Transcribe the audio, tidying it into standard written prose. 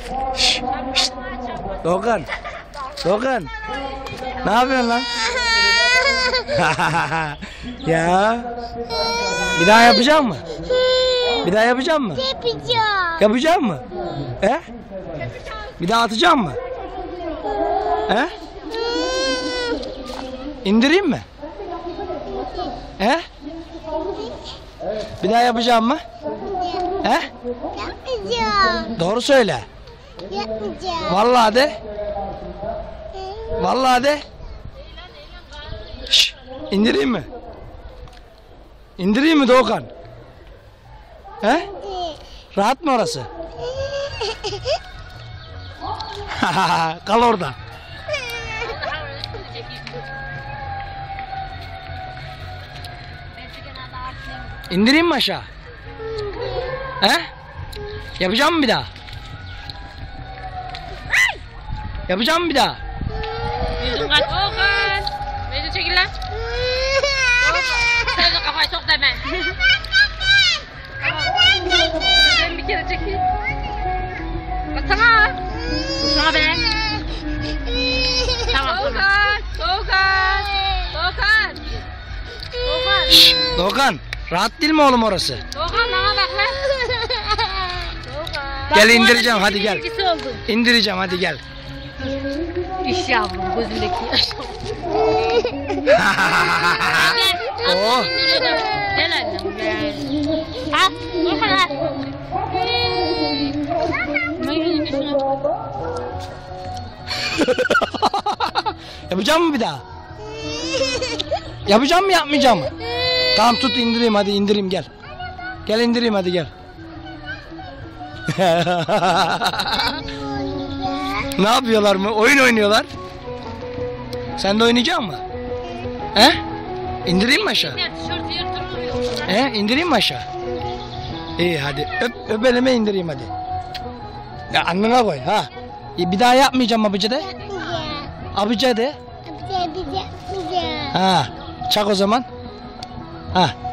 Şşş, şşş. Doğukan. Doğukan. Ne yapıyorsun lan? Ya. Bir daha yapacak mı? Bir daha yapacak mı? Yapacağım. Yapacak mı? He? Bir daha atacak mı? He? İndireyim mi? He? Bir daha yapacağım mı? He? Yapacağım. Doğru söyle. Yapacağım. Vallahi de. Vallahi de. Şş, indireyim mi? İndireyim mi Doğukan? He? Rahat mı orası? Kal orada. İndireyim mi aşağı? He? Yapacağım mı bir daha? Yapacağım mı bir daha? Yüzün kaç. Okan. Mecnun çekil lan. Sen de kafayı sok da ben. Ben bir kere çekeyim. Atsana. Sana be. Tamam. Okan. Okan. Okan. Okan. Şşş, Doğukan, rahat değil mi oğlum orası? Okan bana bak lan. Okan. Gel indireceğim, hadi gel. İlgisi oldu. İndireceğim, hadi gel. İş yavrum gözündeki yaş. Oh. Gel annem gel. Al. Okan al. Yapacağım mı bir daha? Yapacağım mı yapmayacağım mı? Tamam tut indireyim, hadi indireyim gel. Gel indireyim, hadi gel. Ne yapıyorlar mı? Oyun oynuyorlar. Sen de oynayacak mısın? He? İndireyim mi aşağı? Tişörtü yırtılmıyor. He? İndireyim mi aşağı? İyi hadi. Öp elime indireyim hadi. Ya alnına koy ha. Bir daha yapmayacağım abici de. Abici de. Yapacağım. Ha. Çak o zaman. Ha.